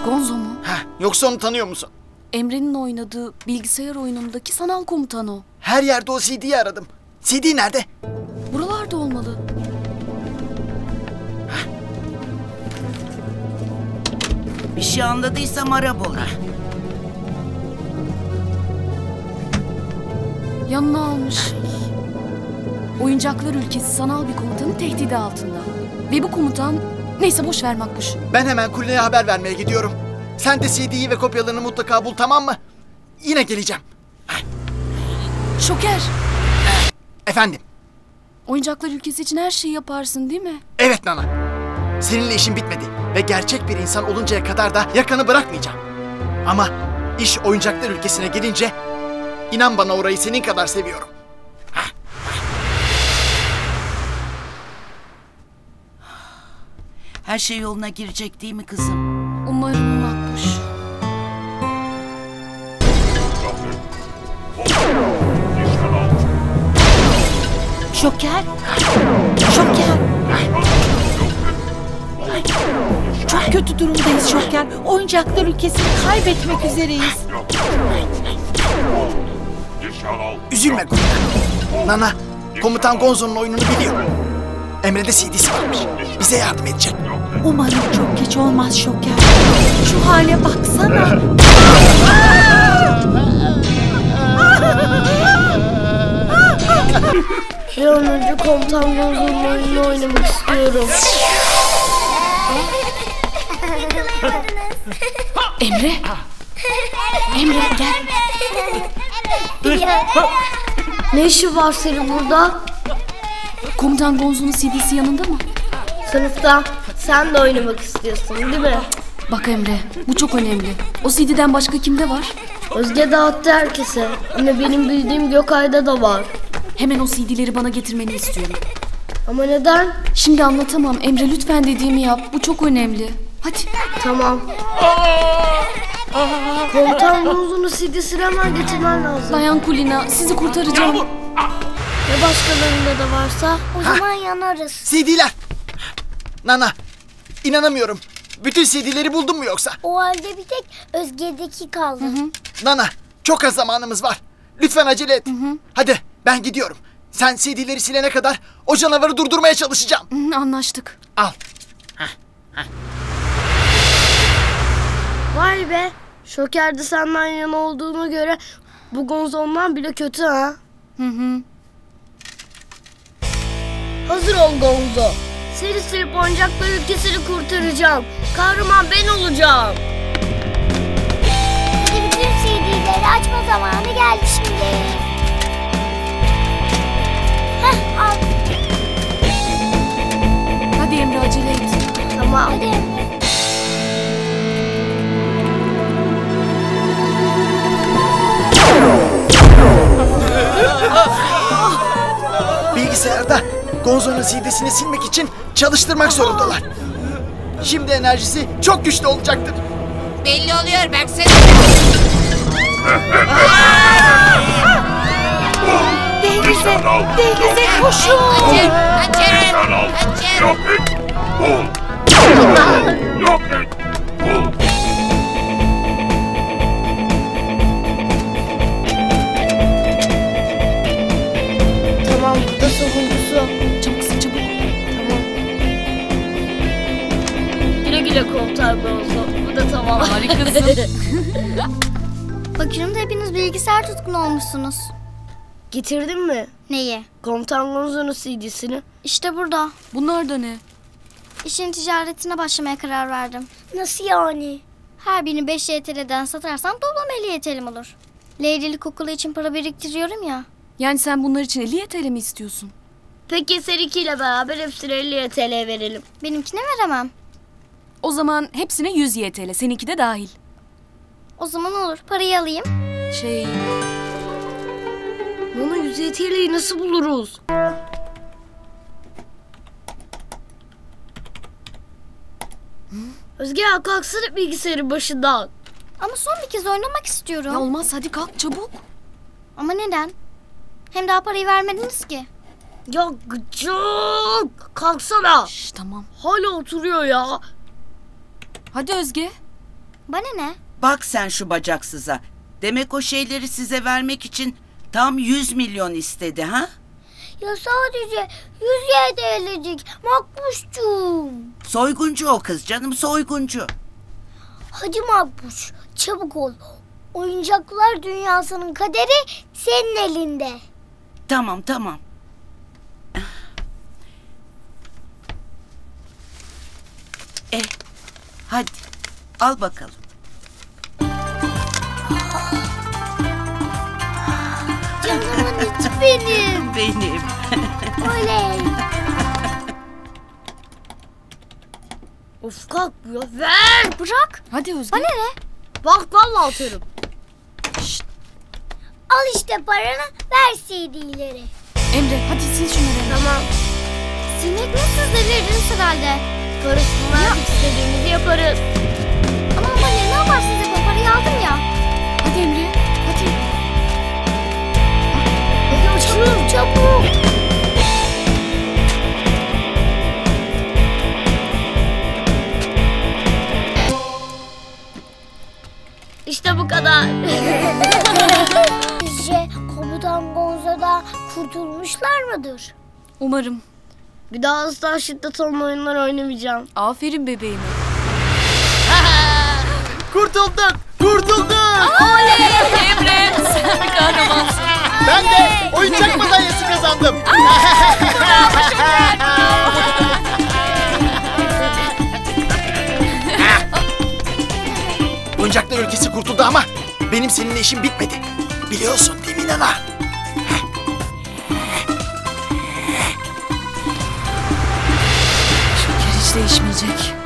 Gonzo mu? Yoksa onu tanıyor musun? Emre'nin oynadığı bilgisayar oyunundaki sanal komutan o. Her yerde o CD'yi aradım. CD nerede? Buralarda olmalı. Bir şey anladıysam ara Bora. Yanına almış. Oyuncaklar ülkesi sanal bir komutanın tehdidi altında. Ve bu komutan... Neyse boş ver Makbuş. Ben hemen kuleye haber vermeye gidiyorum. Sen de CD'yi ve kopyalarını mutlaka bul, tamam mı? Yine geleceğim. Şoker. Efendim? Oyuncaklar ülkesi için her şeyi yaparsın değil mi? Evet Nana. Seninle işim bitmedi. Ve gerçek bir insan oluncaya kadar da yakanı bırakmayacağım. Ama iş oyuncaklar ülkesine gelince... inan bana orayı senin kadar seviyorum. Her şey yoluna girecek değil mi kızım? Umarım Makbuş. Şoker. Şoker. Çok kötü durumdayız Şoker. Oyuncaklar ülkesini kaybetmek üzereyiz. Üzülme komutan. Nana, komutan Gonzo'nun oyununu biliyor. Emre'de CD'si varmış. Bize yardım edecek. Umarım çok geç olmaz Şoker. Şu hale baksana. Bir an önce komutan Gonzo'nun oyununu oynamak istiyorum. Emre. Emre gel. Ne işi var senin burada? Komutan Gonzo'nun CD'si yanında mı? Sınıfta. Sen de oynamak istiyorsun değil mi? Bak Emre, bu çok önemli. O CD'den başka kimde var? Özge dağıttı herkese. Ama benim bildiğim Gökay'da da var. Hemen o CD'leri bana getirmeni istiyorum. Ama neden? Şimdi anlatamam. Emre lütfen dediğimi yap. Bu çok önemli. Hadi. Tamam. Komutan Gonzo'nun CD'sini hemen getirmen lazım. Dayan Kulina, sizi kurtaracağım. Ya başkalarında da varsa? O zaman yanarız. CD'ler. Nana, inanamıyorum. Bütün CD'leri buldun mu yoksa? O halde bir tek Özge'deki kaldı. Nana, çok az zamanımız var. Lütfen acele et. Hadi, ben gidiyorum. Sen CD'leri silene kadar o canavarı durdurmaya çalışacağım. Anlaştık. Al. Vay be. Şoker de senden yana olduğuna göre bu Gonzo ondan bile kötü ha. Hazır ol Gonzo. Seni silip oyuncaklar ülkesini kurtaracağım. Kahraman ben olacağım. Hadi bütün CD'leri açma zamanı geldi şimdi. Heh, al. Hadi Emre acele et. Tamam. Hadi Emre. Bilgisayarda Gonzo'nun CD'sini silmek için çalıştırmak zorundalar. Şimdi enerjisi çok güçlü olacaktır. Belli oluyor baksana. Denize koşun. Kaçırın. Yok et. Bul. Yok et. Bul. Tamam, bu da sonuncusu. Çabuk çabuk. Tamam. Güle güle komutan Gonzo. Bu da tamam. Harikasın. Bakıyorum da hepiniz bilgisayar tutkunu olmuşsunuz. Getirdin mi? Neyi? Komutan Gonzo'nun CD'sini. İşte burada. Bunlar da ne? İşin ticaretine başlamaya karar verdim. Nasıl yani? Her birini 5 YTL'den satarsam toplam 50 YTL'm olur. Leylilik okulu için para biriktiriyorum ya. Yani sen bunlar için 50 TL mi istiyorsun? Peki seninkiyle beraber hepsine 50 TL verelim. Benimkine veremem. O zaman hepsine 100 YTL. Seninki de dahil. O zaman olur. Parayı alayım. Bunu 100 TL'yi nasıl buluruz? Özge ya kalksana bilgisayarın başından. Ama son bir kez oynamak istiyorum. Ya olmaz hadi kalk çabuk. Ama neden? Hem daha parayı vermediniz ki. Ya gıcık. Kalksana. Şş, tamam. Hala oturuyor ya. Hadi Özge. Bana ne? Bak sen şu bacaksıza. Demek o şeyleri size vermek için tam 100 milyon istedi ha? Ya sadece 100 YTL'cik Makbuşcuğum. Soyguncu o kız canım, soyguncu. Hadi Makbuş çabuk ol. Oyuncaklar dünyasının kaderi senin elinde. Tamam tamam. Hadi al bakalım. Canımın içi benim. Benim. Oley. Of kalkmıyor. Ver. Bırak. Hadi Özge. Bana ne? Bak vallahi atarım. Al işte paranı ver CD'leri. Emre hadi sil şunları. Tamam. Silmek nasıl da veririz herhalde. Karıştırma istediğimizi yaparız. Ama bana ne yaparsınız yapın parayı aldım ya. Hadi Emre hadi. Çabuk çabuk. İşte bu kadar. Sizce komutan Gonzo'da kurtulmuşlar mıdır? Umarım. Bir daha asla şiddet olma oyunlar oynamayacağım. Aferin bebeğime. Kurtulduk! Kurtulduk! Emre sen kahramansın. Ben de oyuncak madalyası kazandım. Oyuncaklar ülkesi kurtuldu ama benim seninle işim bitmedi. Biliyorsun değil mi Nana? Şoker hiç değişmeyecek.